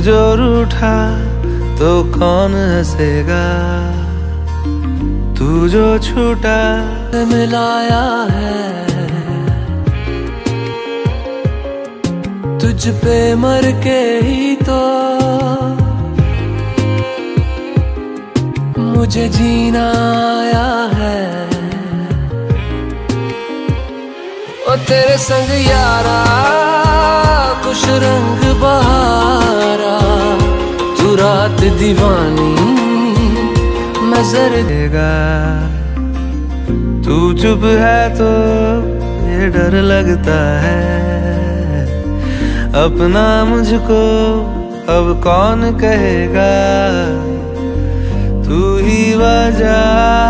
जो रूठा तो कौन हंसेगा, तू जो छूटा मिलाया है, तुझ पे मर के ही तो मुझे जीना आया है। ओ तेरे संग यारा खुश रंग बहारा, तू रात दीवानी नजर देगा, तू चुप है तो ये डर लगता है, अपना मुझको अब कौन कहेगा, तू ही वजह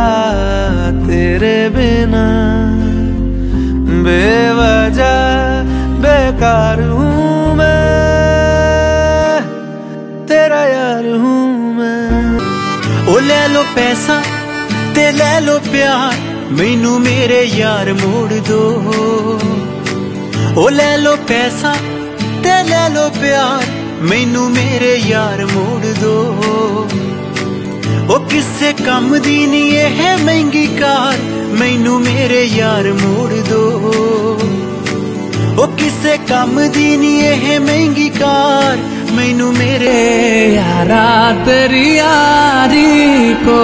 तेरे बिना बेवजह बेकार हूँ मैं, तेरा यार हूँ मैं। ओ ले लो पैसा ते ले लो प्यार, मैनू मेरे यार मोड़ दो। ओ ले लो पैसा ते ले लो प्यार, मैनू मेरे यार मोड़ दो। ओ किसे कम दी नी एह महंगी कार, मैनू मेरे यार मोड़ दो। ओ किसे कम दी नी एह महंगी कार, मैनू मेरे यारा तेरी यारी को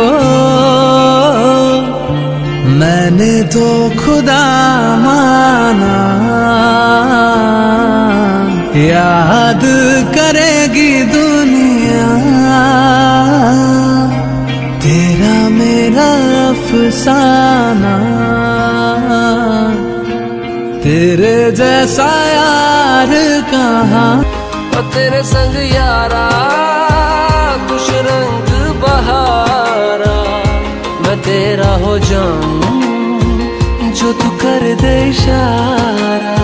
मैंने तो खुदा माना, याद करेगी दुनिया तेरा मेरा अफसाना, तेरे जैसा यार कहाँ। और तेरे संग यारा खुश रंग बहारा, मैं तेरा हो जाऊं जो तू कर दे इशारा।